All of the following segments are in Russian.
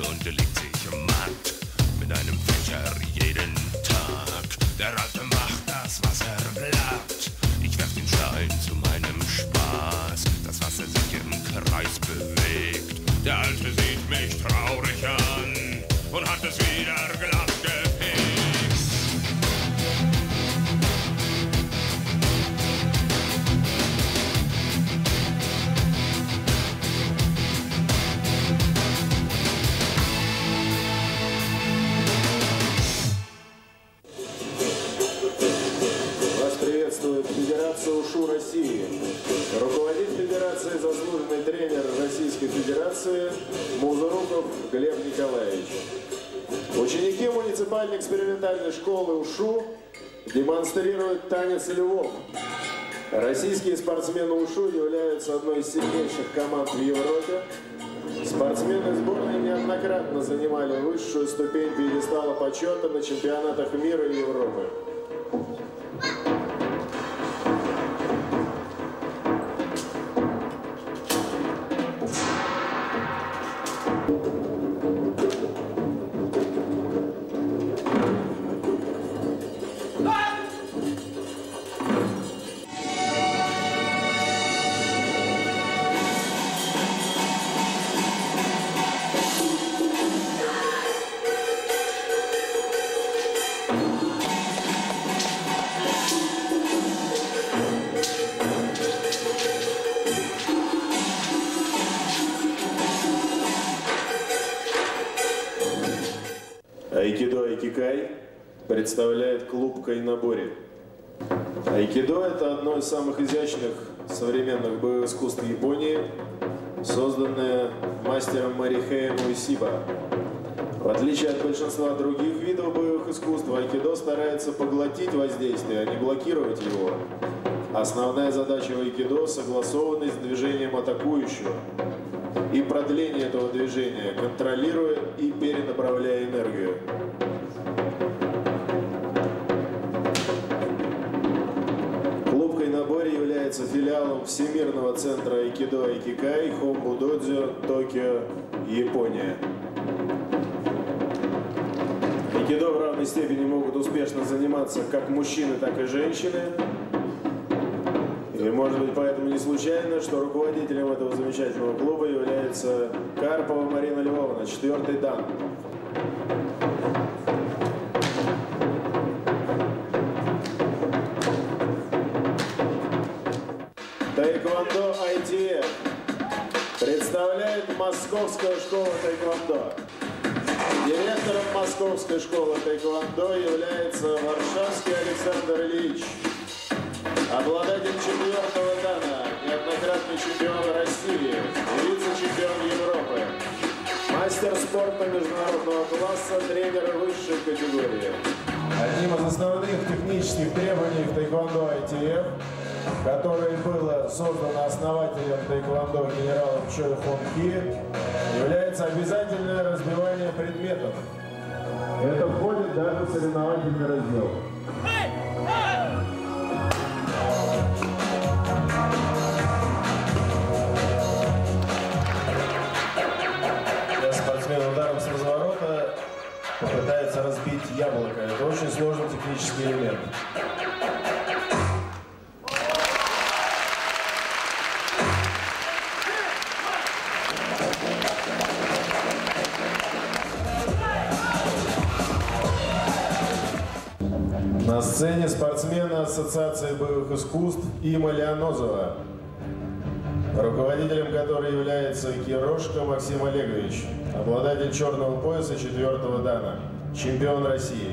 und legt sich matt mit einem Fächer jeden Tag. Der Alte macht das Wasser glatt, ich werf den Stein zu meinem Spaß. Das Wasser sich im Kreis bewegt, der Alte sieht mich traurig an und hat es wieder glatt gefegt. Федерация УШУ России. Руководит Федерацией заслуженный тренер Российской Федерации Музуруков Глеб Николаевич. Ученики муниципальной экспериментальной школы УШУ демонстрируют танец львов. Российские спортсмены УШУ являются одной из сильнейших команд в Европе. Спортсмены сборной неоднократно занимали высшую ступень пьедестала почета на чемпионатах мира и Европы. Айкидо Айкикай представляет клуб Кайнабори. Айкидо – это одно из самых изящных современных боевых искусств Японии, созданное мастером Марихеем Уэсиба. В отличие от большинства других видов боевых искусств, айкидо старается поглотить воздействие, а не блокировать его. Основная задача в айкидо – согласованность с движением атакующего и продление этого движения, контролируя и перенаправляя энергию. Клуб Кайнабори является филиалом Всемирного центра айкидо Айкикай, Хомбу-додзё, Токио, Япония. Айкидо в равной степени могут успешно заниматься как мужчины, так и женщины. И может быть поэтому не случайно, что руководителем этого замечательного клуба является Карпова Марина Львовна, 4-й дан. Таэквондо ITF представляет Московская школа таэквондо. Директором Московской школы таэквондо является Варшавский Александр Ильич. Обладатель 4-го дана, неоднократный чемпион России, вице-чемпион Европы, мастер спорта международного класса, тренер высшей категории. Одним из основных технических требований в Таэквондо ITF, которое было создано основателем Таэквондо генералом Чой Хон Хи, является обязательное разбивание предметов. Это входит даже в соревновательный раздел. Ударом с разворота попытается разбить яблоко. Это очень сложный технический элемент. На сцене спортсмены Ассоциации боевых искусств Има Леонозова, руководителем которой является Кирошко Максим Олегович, обладатель черного пояса 4-го дана, чемпион России.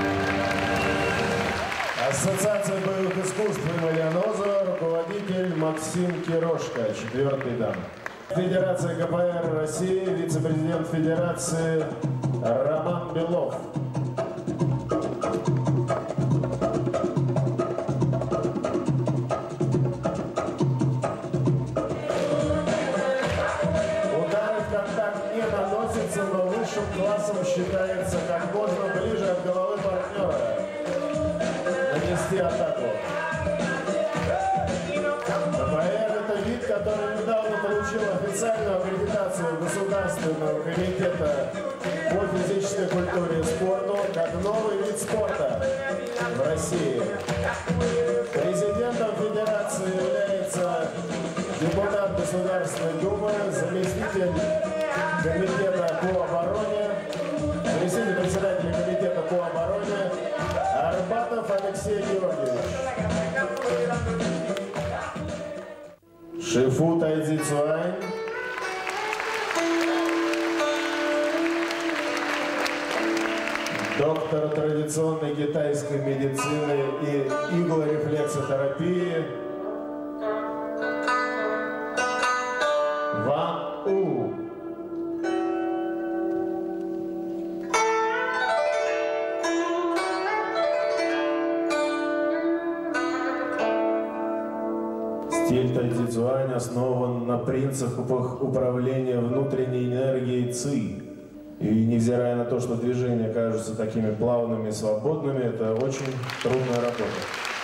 Ассоциация боевых искусств Има Леонозова, руководитель Максим Кирошко, 4-й дан. Федерация КПР России, вице-президент Федерации Роман Белов. Удары в контакт не наносятся, но высшим классом считается как можно ближе от головы партнера нанести атаку. КПР – это вид, который недавно получил официальную аккредитацию Государственного комитета по физической культуре и спорту как новый вид спорта в России. Президентом Федерации является депутат Государственной Думы, заместитель комитета по обороне, заместитель председателя комитета по обороне Арбатов Алексей Георгиевич. Шифу Тайзи Цуань. Доктор традиционной китайской медицины и иглорефлексотерапии Ван У. Стиль Тайзи Цуань основан на принципах управления внутренней энергией Ци. И невзирая на то, что движения кажутся такими плавными и свободными, это очень трудная работа.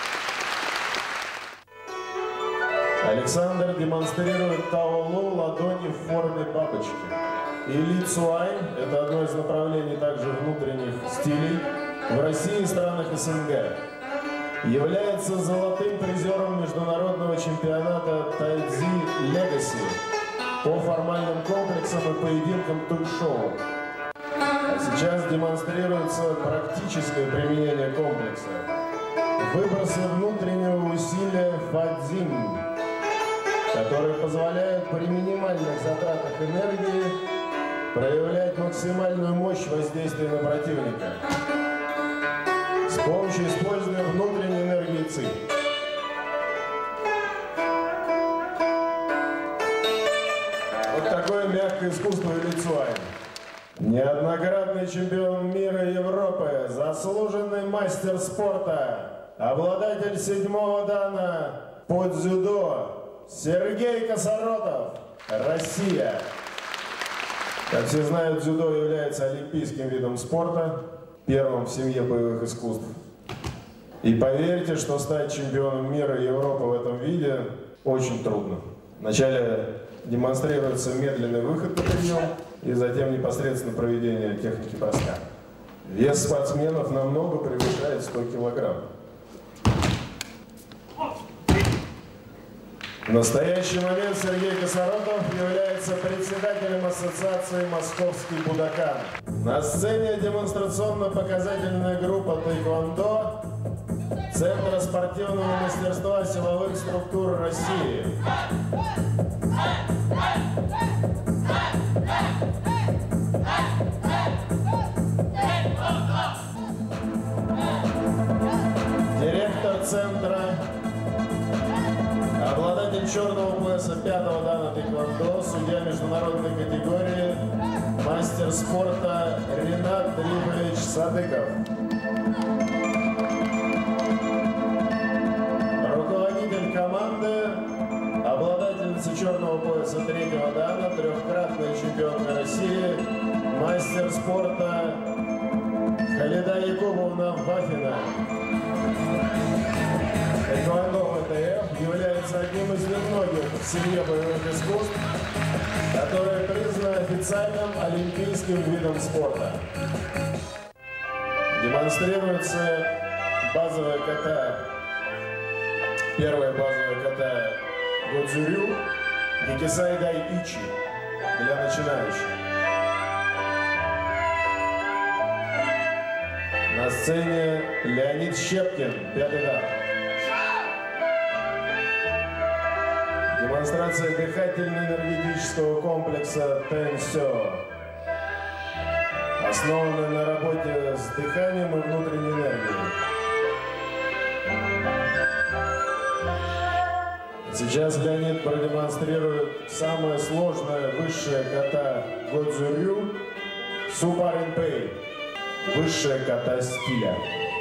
Александр демонстрирует Таолу ладони в форме бабочки. И Ли Цуань – это одно из направлений также внутренних стилей в России и странах СНГ. Является золотым призером международного чемпионата Тайцзи Легаси по формальным комплексам и поединкам тук-шоу. Сейчас демонстрируется практическое применение комплекса. Выбросы внутреннего усилия Фадзин, которые позволяют при минимальных затратах энергии проявлять максимальную мощь воздействия на противника с помощью использования внутренней энергии Ци. Вот такое мягкое искусство Ли Цуань. Неоднократный чемпион мира и Европы, заслуженный мастер спорта, обладатель 7-го дана по дзюдо Сергей Косоротов, Россия. Как все знают, дзюдо является олимпийским видом спорта, первым в семье боевых искусств. И поверьте, что стать чемпионом мира и Европы в этом виде очень трудно. Вначале демонстрируется медленный выход по приему, и затем непосредственно проведение техники броска. Вес спортсменов намного превышает 100 килограмм. В настоящий момент Сергей Косоротов является председателем Ассоциации «Московский Будокан». На сцене демонстрационно-показательная группа Тэквондо Центра спортивного мастерства силовых структур России. Директор центра, обладатель черного пояса 5-го дана Тэквондо, судья международной категории, мастер спорта Ренат Дрибович Садыков. Руководитель команды, обладательница черного пояса 3-го дана, трехкратная чемпионка России, мастер спорта Халида Якубовна Вафина. Тэквондо ВТФ является одним из немногих в семье боевых искусств, которое признано официальным олимпийским видом спорта. Демонстрируется базовая ката, первая базовая ката Годзюрю Никисай Ичи для начинающих. На сцене Леонид Щепкин, 5-й дан. Демонстрация дыхательно-энергетического комплекса Тэнсё, основанная на работе с дыханием и внутренней энергией. Сейчас Леонид продемонстрирует самое сложное высшее ката Годзюрю Супаринпэй, высшее ката стиля.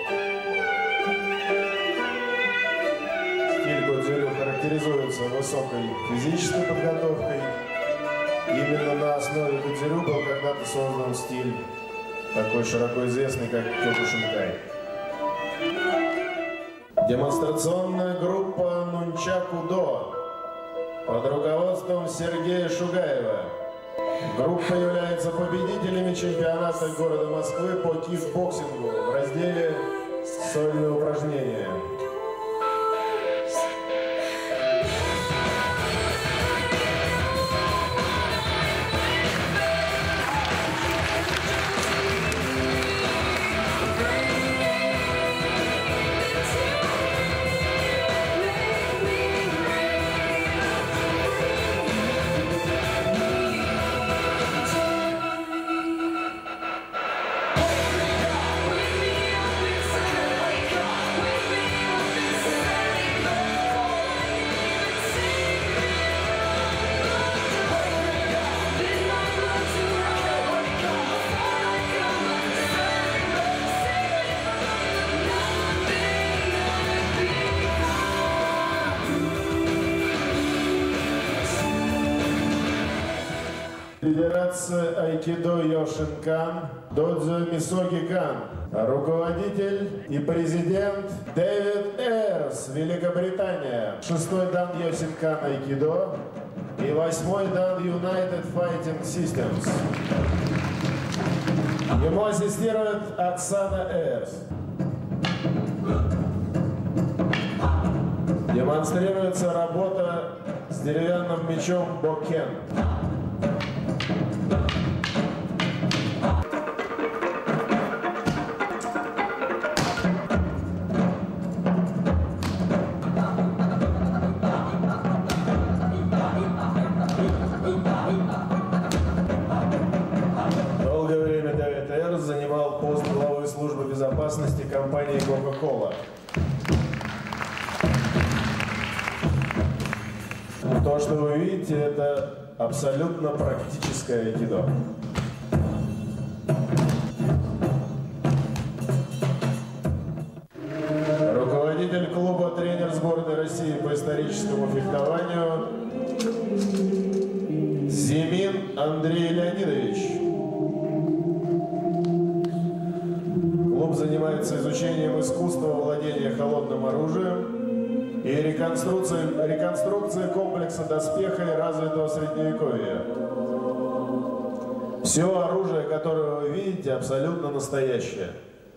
Стиль Годзюрю характеризуется высокой физической подготовкой. Именно на основе Годзюрю был когда-то создан стиль, такой широко известный, как Кёкушинкай. Демонстрационная группа Нунчаку-до под руководством Сергея Шугаева. Группа является победителями чемпионата города Москвы по кикбоксингу в разделе «Сольные упражнения». Федерация айкидо Йошинкан Додзё Мисоги-кан, руководитель и президент Дэвид Эрс, Великобритания, 6-й дан Йошинкан айкидо и 8-й дан United Fighting Systems. Ему ассистирует Оксана Эрс. Демонстрируется работа с деревянным мечом бокен. Долгое время Дэвид Эрс занимал пост главы службы безопасности компании Coca-Cola. То, что вы видите, это абсолютно практическое айкидо. Руководитель клуба, тренер сборной России по историческому фехтованию Зимин Андрей Леонидович. Клуб занимается изучением искусства владения холодным оружием и реконструкция комплекса доспеха и развитого средневековья. Все оружие, которое вы видите, абсолютно настоящее.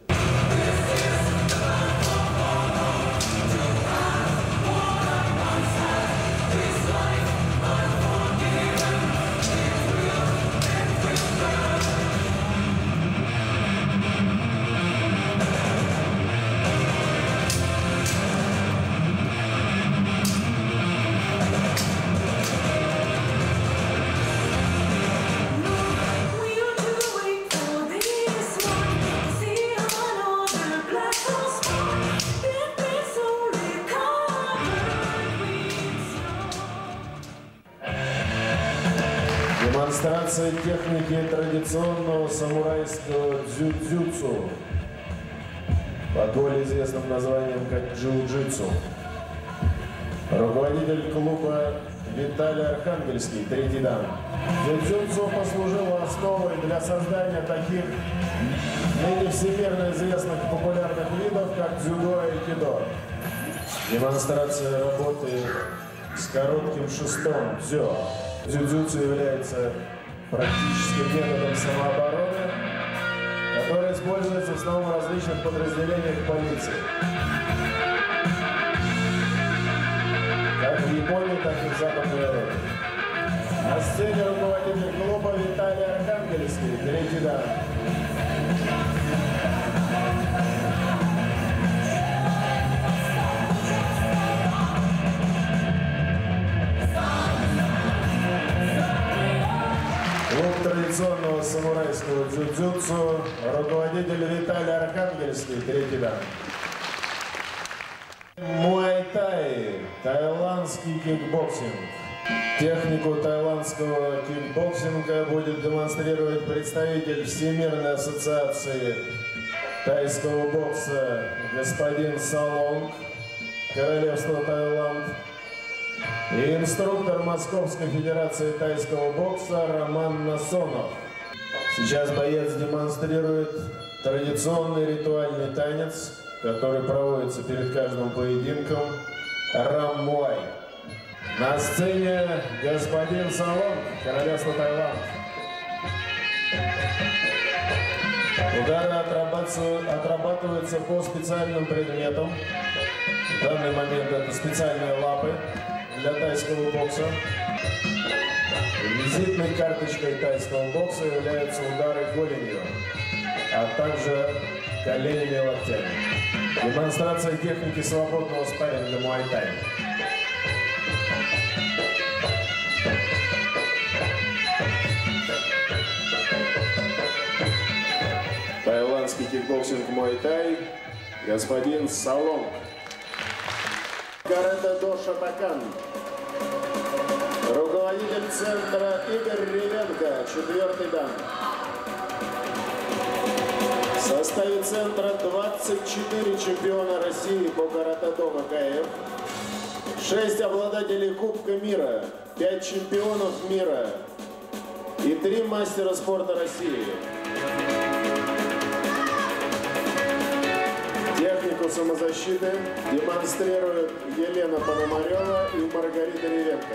Демонстрация техники традиционного самурайского дзюдзюцу, под более известным названием как джиу-джитсу. Руководитель клуба Виталий Архангельский, 3-й дан. Дзюдзюцу послужило основой для создания таких ныне всемирно известных популярных видов, как дзюдо и айкидо. Демонстрация работы с коротким шестом дзё. Дзюдзюцу является практическим методом самообороны, который используется в основном в различных подразделениях полиции. Как в Японии, так и в Западной Европе. На сцене руководитель клуба Виталий Архангельский, 3-й дан. Клуб традиционного самурайского дзюдзюцу, руководитель Виталий Архангельский, 3-й дан. Муай муай-тай, таиландский кикбоксинг. Технику таиландского кикбоксинга будет демонстрировать представитель Всемирной ассоциации тайского бокса господин Салонг, Королевство Таиланд, и инструктор Московской Федерации тайского бокса Роман Насонов. Сейчас боец демонстрирует традиционный ритуальный танец, который проводится перед каждым поединком, рам-муай. На сцене господин Салонг, Королевство Таиланд. Удары отрабатываются по специальным предметам. В данный момент это специальные лапы для тайского бокса. Визитной карточкой тайского бокса являются удары голенью, а также коленями и локтями. Демонстрация техники свободного спарринга муай-тай. Таиландский кикбоксинг муай-тай, господин Салонг. Каратэ-до Шатакан. Руководитель центра Игорь Ревенко, 4-й дан. В составе центра 24 чемпиона России по каратэ-до ВКФ, 6 обладателей Кубка мира, 5 чемпионов мира и 3 мастера спорта России. Технику самозащиты демонстрируют Елена Пономарева и Маргарита Ревенко.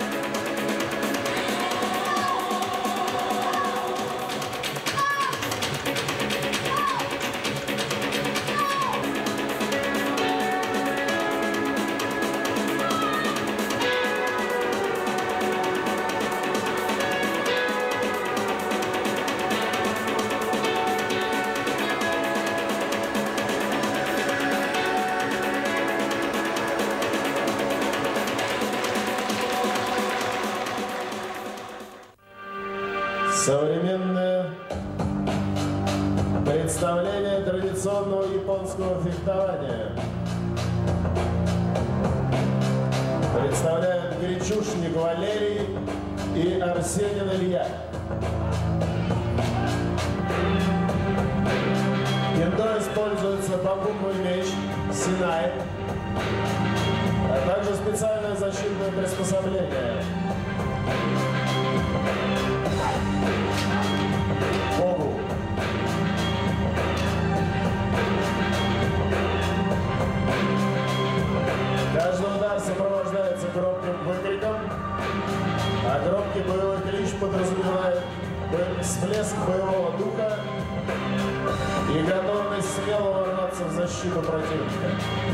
Современное представление традиционного японского фехтования представляют Гречушник Валерий и Арсенин Илья. Кендо используется бамбуковый меч Синай, а также специальное защитное приспособление. Каждый удар сопровождается громким выкриком, а громкий боевой клич подразумевает всплеск боевого духа и готовность смело ворваться в защиту противника.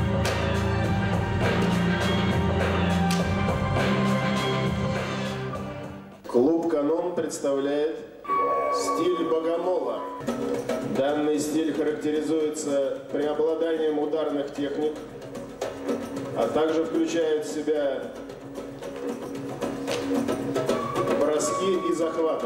Клуб «Канон» представляет стиль богомола. Данный стиль характеризуется преобладанием ударных техник, а также включает в себя броски и захваты.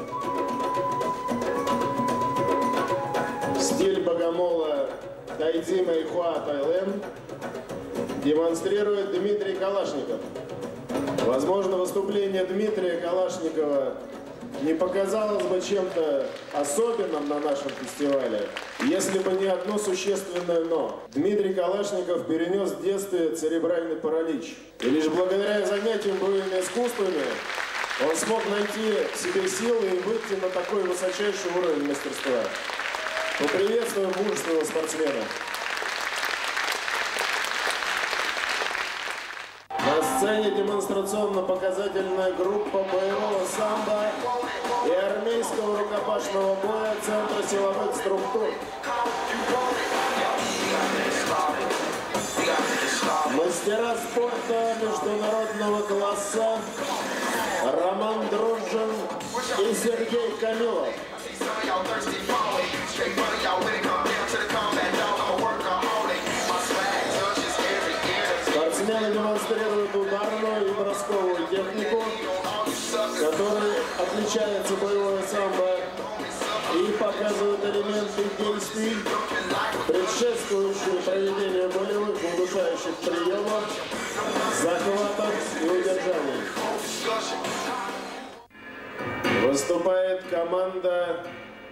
Стиль богомола Тайцзи Мэйхуа Тайлэн демонстрирует Дмитрий Калашников. Возможно, выступление Дмитрия Калашникова не показалось бы чем-то особенным на нашем фестивале, если бы не одно существенное «но». Дмитрий Калашников перенес в детстве церебральный паралич. И лишь благодаря занятиям боевыми искусствами он смог найти в себе силы и выйти на такой высочайший уровень мастерства. Поприветствуем мужественного спортсмена. На сцене демонстрационно-показательная группа боевого самбо и армейского рукопашного боя Центра силовых структур. Мастера спорта международного класса Роман Дружин и Сергей Камилов. Спортсмены демонстрируют ударную и бросковую технику, которой отличается боевое самбо, и показывают элементы действий, предшествующие проведению болевых удушающих приемов, захватов и удержаний. Выступает команда,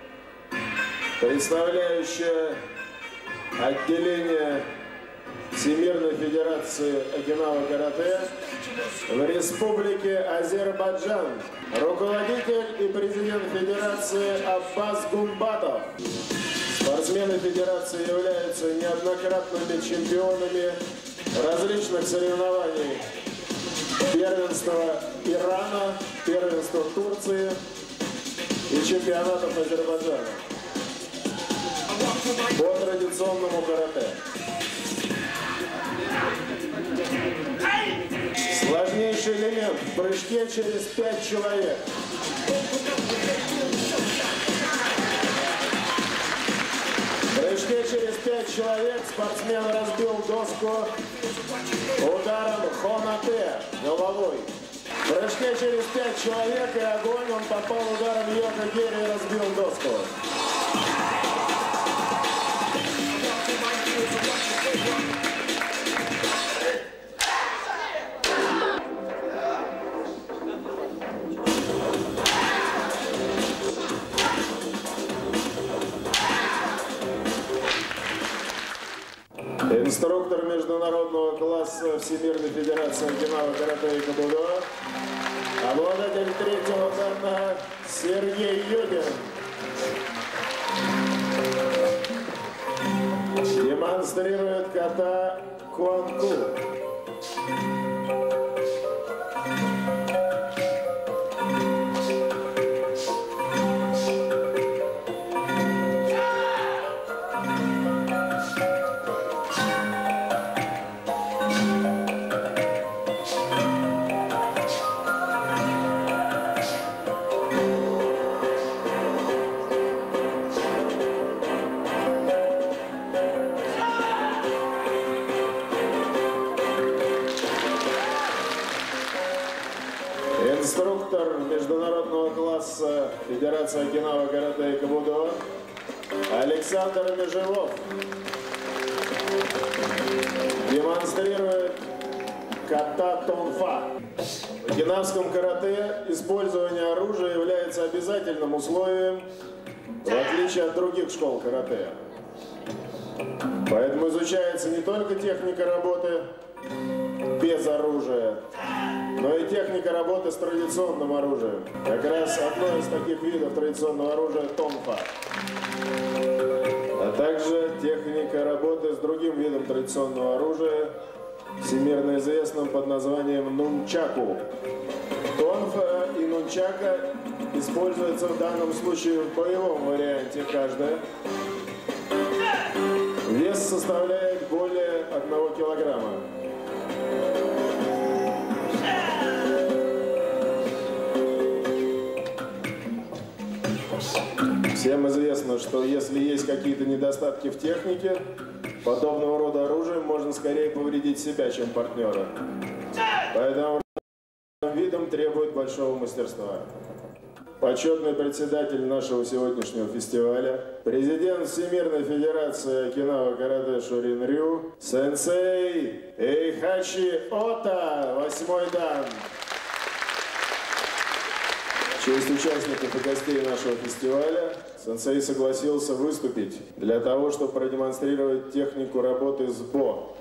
представляющая отделение Всемирной Федерации Окинава-карате в Республике Азербайджан. Руководитель и президент Федерации Аббас Гумбатов. Спортсмены Федерации являются неоднократными чемпионами различных соревнований. Первенства Ирана, первенства Турции и чемпионатов Азербайджана по традиционному карате. Сложнейший элемент в прыжке через 5 человек. В прыжке через 5 человек спортсмен разбил доску ударом хонате головой. В прыжке через 5 человек и огонь он попал ударом йока-гири и разбил доску. Инструктор международного класса Всемирной Федерации Окинава-карате и Кабудо, обладатель 3-го дана Сергей Юдин. Демонстрирует ката Куанку. Инструктор международного класса Федерации Окинава-карате и Кабудо Александр Межевов демонстрирует ката Тонфа. В окинавском карате использование оружия является обязательным условием, в отличие от других школ карате. Поэтому изучается не только техника работы без оружия, но и техника работы с традиционным оружием. Как раз одно из таких видов традиционного оружия – тонфа. А также техника работы с другим видом традиционного оружия, всемирно известным под названием нунчаку. Тонфа и нунчака используются в данном случае в боевом варианте каждая. Вес составляет более 1 килограмма. Всем известно, что если есть какие-то недостатки в технике, подобного рода оружием можно скорее повредить себя, чем партнера. Поэтому видом требует большого мастерства. Почетный председатель нашего сегодняшнего фестиваля, президент Всемирной Федерации Окинава-карате Шорин Рю, сенсей Эйхачи Ота, 8-й дан. В честь участников и гостей нашего фестиваля сенсей согласился выступить для того, чтобы продемонстрировать технику работы с бо.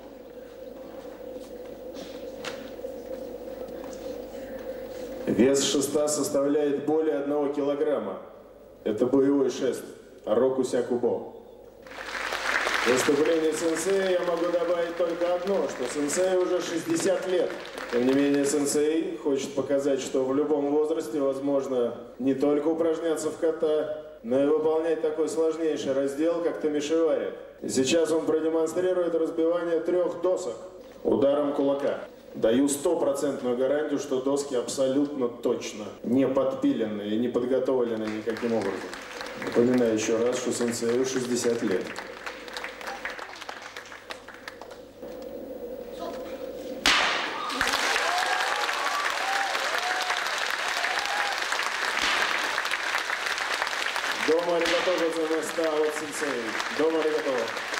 Вес шеста составляет более 1 килограмма. Это боевой шест, рокусякубо. В выступлении сенсея я могу добавить только одно, что сенсей уже 60 лет. Тем не менее, сенсей хочет показать, что в любом возрасте возможно не только упражняться в ката, но и выполнять такой сложнейший раздел, как тамишивари. И сейчас он продемонстрирует разбивание 3 досок ударом кулака. Даю 100% гарантию, что доски абсолютно точно не подпилены и не подготовлены никаким образом. Напоминаю еще раз, что сенсею 60 лет. До Домо аригато гозаимашита, Ао сенсей. Домо аригато.